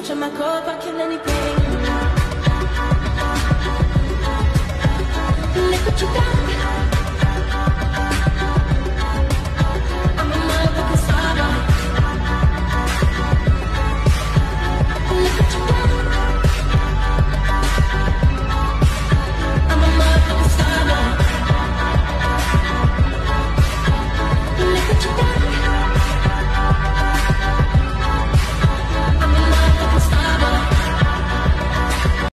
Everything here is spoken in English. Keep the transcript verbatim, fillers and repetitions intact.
touch on my cup, I kill any pain. Look what you got.